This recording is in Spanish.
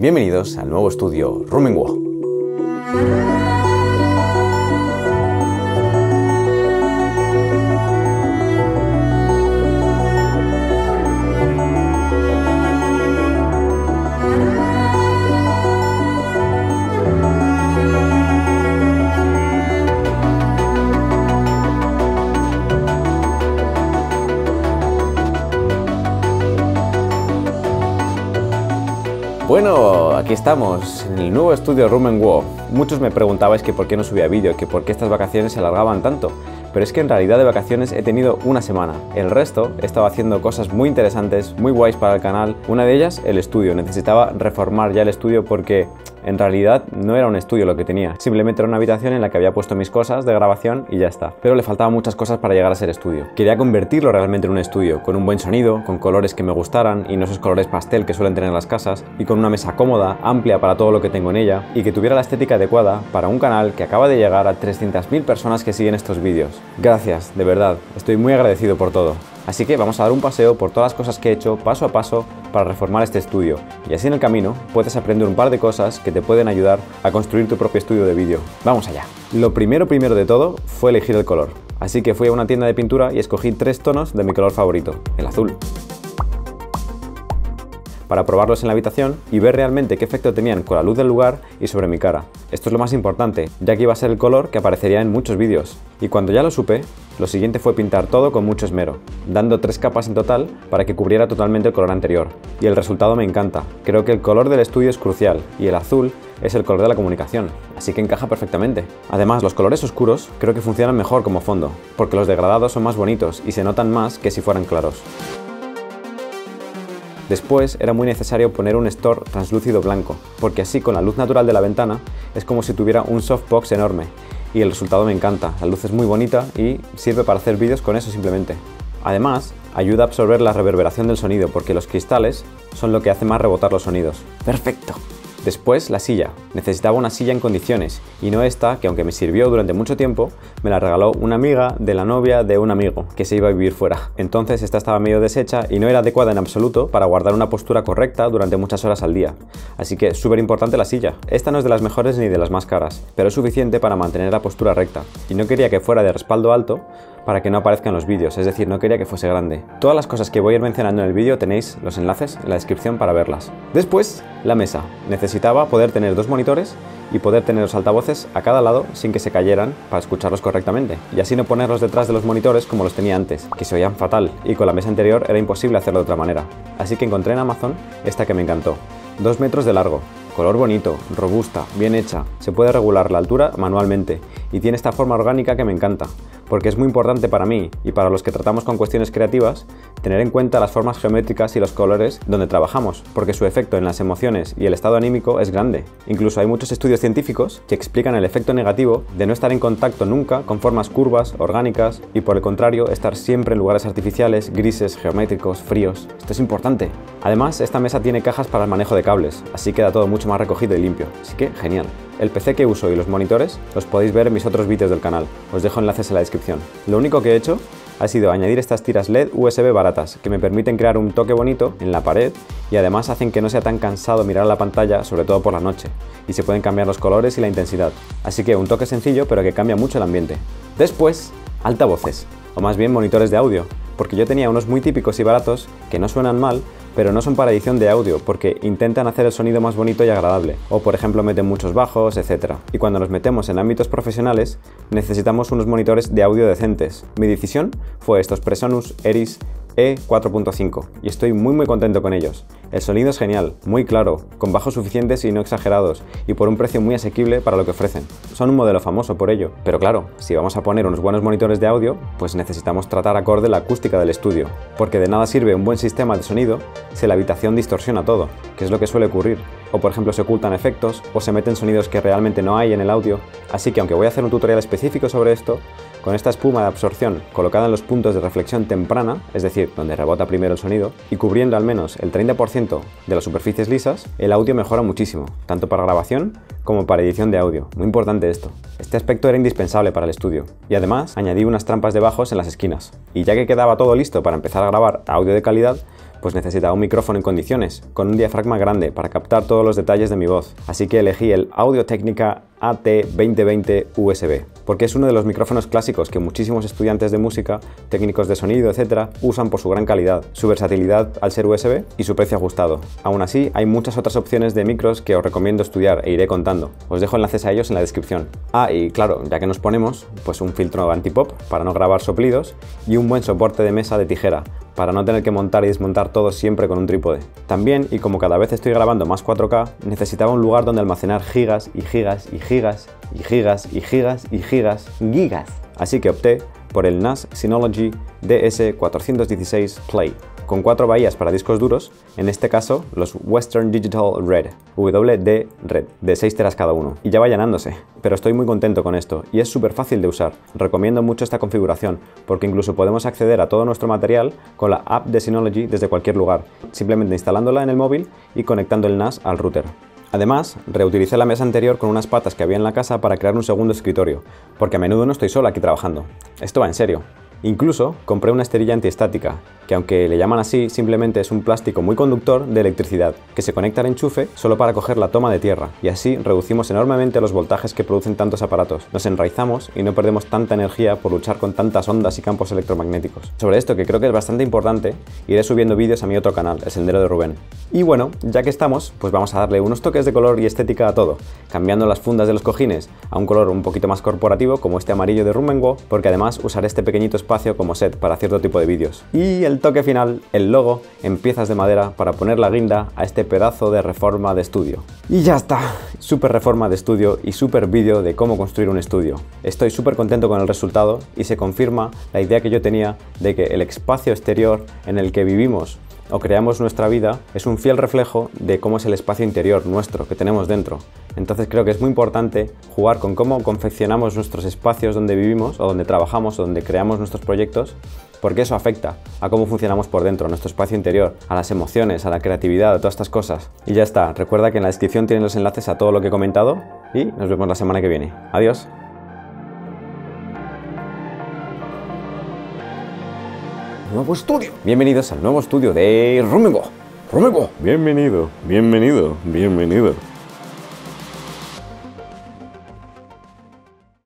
Bienvenidos al nuevo estudio Rumenguo. Bueno, aquí estamos, en el nuevo estudio Rumenguo. Muchos me preguntabais que por qué no subía vídeo, que por qué estas vacaciones se alargaban tanto. Pero es que en realidad de vacaciones he tenido una semana. El resto he estado haciendo cosas muy interesantes, muy guays para el canal. Una de ellas, el estudio. Necesitaba reformar ya el estudio porque en realidad no era un estudio lo que tenía. Simplemente era una habitación en la que había puesto mis cosas de grabación y ya está. Pero le faltaban muchas cosas para llegar a ser estudio. Quería convertirlo realmente en un estudio, con un buen sonido, con colores que me gustaran y no esos colores pastel que suelen tener las casas, y con una mesa cómoda, amplia para todo lo que tengo en ella, y que tuviera la estética adecuada para un canal que acaba de llegar a 300.000 personas que siguen estos vídeos. Gracias, de verdad, estoy muy agradecido por todo. Así que vamos a dar un paseo por todas las cosas que he hecho paso a paso para reformar este estudio, y así en el camino puedes aprender un par de cosas que te pueden ayudar a construir tu propio estudio de vídeo. ¡Vamos allá! Lo primero de todo fue elegir el color, así que fui a una tienda de pintura y escogí 3 tonos de mi color favorito, el azul, para probarlos en la habitación y ver realmente qué efecto tenían con la luz del lugar y sobre mi cara. Esto es lo más importante, ya que iba a ser el color que aparecería en muchos vídeos. Y cuando ya lo supe, lo siguiente fue pintar todo con mucho esmero, dando 3 capas en total para que cubriera totalmente el color anterior. Y el resultado me encanta. Creo que el color del estudio es crucial y el azul es el color de la comunicación, así que encaja perfectamente. Además, los colores oscuros creo que funcionan mejor como fondo, porque los degradados son más bonitos y se notan más que si fueran claros. Después era muy necesario poner un store translúcido blanco, porque así con la luz natural de la ventana es como si tuviera un softbox enorme, y el resultado me encanta. La luz es muy bonita y sirve para hacer vídeos con eso simplemente. Además, ayuda a absorber la reverberación del sonido, porque los cristales son lo que hace más rebotar los sonidos. ¡Perfecto! Después, la silla. Necesitaba una silla en condiciones, y no esta, que aunque me sirvió durante mucho tiempo, me la regaló una amiga de la novia de un amigo, que se iba a vivir fuera. Entonces esta estaba medio deshecha y no era adecuada en absoluto para guardar una postura correcta durante muchas horas al día. Así que súper importante la silla. Esta no es de las mejores ni de las más caras, pero es suficiente para mantener la postura recta. Y no quería que fuera de respaldo alto para que no aparezca en los vídeos, es decir, no quería que fuese grande. Todas las cosas que voy a ir mencionando en el vídeo tenéis los enlaces en la descripción para verlas. Después, la mesa. Necesitaba poder tener 2 monitores y poder tener los altavoces a cada lado sin que se cayeran para escucharlos correctamente, y así no ponerlos detrás de los monitores como los tenía antes, que se oían fatal, y con la mesa anterior era imposible hacerlo de otra manera. Así que encontré en Amazon esta que me encantó. 2 metros de largo, color bonito, robusta, bien hecha, se puede regular la altura manualmente y tiene esta forma orgánica que me encanta, porque es muy importante para mí y para los que tratamos con cuestiones creativas tener en cuenta las formas geométricas y los colores donde trabajamos, porque su efecto en las emociones y el estado anímico es grande. Incluso hay muchos estudios científicos que explican el efecto negativo de no estar en contacto nunca con formas curvas, orgánicas, y por el contrario estar siempre en lugares artificiales, grises, geométricos, fríos. Esto es importante. Además, esta mesa tiene cajas para el manejo de cables, así queda todo mucho más recogido y limpio, así que genial. El PC que uso y los monitores los podéis ver en mis otros vídeos del canal, os dejo enlaces en la descripción. Lo único que he hecho ha sido añadir estas tiras LED USB baratas que me permiten crear un toque bonito en la pared y además hacen que no sea tan cansado mirar la pantalla, sobre todo por la noche, y se pueden cambiar los colores y la intensidad. Así que un toque sencillo pero que cambia mucho el ambiente. Después, altavoces, o más bien monitores de audio, porque yo tenía unos muy típicos y baratos que no suenan mal, pero no son para edición de audio porque intentan hacer el sonido más bonito y agradable, o por ejemplo meten muchos bajos, etc. Y cuando nos metemos en ámbitos profesionales necesitamos unos monitores de audio decentes. Mi decisión fue estos Presonus Eris E4.5 y estoy muy contento con ellos. El sonido es genial, muy claro, con bajos suficientes y no exagerados, y por un precio muy asequible para lo que ofrecen. Son un modelo famoso por ello, pero claro, si vamos a poner unos buenos monitores de audio, pues necesitamos tratar acorde la acústica del estudio, porque de nada sirve un buen sistema de sonido si la habitación distorsiona todo, que es lo que suele ocurrir. O por ejemplo se ocultan efectos, o se meten sonidos que realmente no hay en el audio. Así que aunque voy a hacer un tutorial específico sobre esto, con esta espuma de absorción colocada en los puntos de reflexión temprana, es decir, donde rebota primero el sonido, y cubriendo al menos el 30% de las superficies lisas, el audio mejora muchísimo, tanto para grabación como para edición de audio. Muy importante esto. Este aspecto era indispensable para el estudio. Y además añadí unas trampas de bajos en las esquinas. Y ya que quedaba todo listo para empezar a grabar audio de calidad, Pues necesitaba un micrófono en condiciones, con un diafragma grande para captar todos los detalles de mi voz, así que elegí el Audio-Technica AT2020 USB, porque es uno de los micrófonos clásicos que muchísimos estudiantes de música, técnicos de sonido, etc. usan por su gran calidad, su versatilidad al ser USB y su precio ajustado. Aún así, hay muchas otras opciones de micros que os recomiendo estudiar e iré contando. Os dejo enlaces a ellos en la descripción. Y claro, ya que nos ponemos, pues un filtro anti-pop para no grabar soplidos y un buen soporte de mesa de tijera, para no tener que montar y desmontar todo siempre con un trípode. También, y como cada vez estoy grabando más 4K, necesitaba un lugar donde almacenar gigas y gigas y gigas y gigas y gigas y gigas y gigas. Así que opté por el NAS Synology DS416 Play, con 4 bahías para discos duros, en este caso los Western Digital Red, WD Red, de 6 teras cada uno. Y ya va llenándose, pero estoy muy contento con esto y es súper fácil de usar. Recomiendo mucho esta configuración, porque incluso podemos acceder a todo nuestro material con la app de Synology desde cualquier lugar, simplemente instalándola en el móvil y conectando el NAS al router. Además, reutilicé la mesa anterior con unas patas que había en la casa para crear un segundo escritorio, porque a menudo no estoy solo aquí trabajando. Esto va en serio. Incluso compré una esterilla antiestática, que aunque le llaman así, simplemente es un plástico muy conductor de electricidad, que se conecta al enchufe solo para coger la toma de tierra, y así reducimos enormemente los voltajes que producen tantos aparatos. Nos enraizamos y no perdemos tanta energía por luchar con tantas ondas y campos electromagnéticos. Sobre esto, que creo que es bastante importante, iré subiendo vídeos a mi otro canal, El Sendero de Rubén. Y bueno, ya que estamos, pues vamos a darle unos toques de color y estética a todo, cambiando las fundas de los cojines a un color un poquito más corporativo, como este amarillo de Rummenigge, porque además usaré este pequeñito espacio como set para cierto tipo de vídeos. Y el toque final, el logo en piezas de madera para poner la guinda a este pedazo de reforma de estudio. Y ya está, súper reforma de estudio y súper vídeo de cómo construir un estudio. Estoy súper contento con el resultado y se confirma la idea que yo tenía de que el espacio exterior en el que vivimos o creamos nuestra vida es un fiel reflejo de cómo es el espacio interior nuestro que tenemos dentro. Entonces creo que es muy importante jugar con cómo confeccionamos nuestros espacios donde vivimos o donde trabajamos o donde creamos nuestros proyectos, porque eso afecta a cómo funcionamos por dentro, a nuestro espacio interior, a las emociones, a la creatividad, a todas estas cosas. Y ya está, recuerda que en la descripción tienen los enlaces a todo lo que he comentado y nos vemos la semana que viene. Adiós. Nuevo estudio. Bienvenidos al nuevo estudio de Rummenigge. Bienvenido, bienvenido, bienvenido.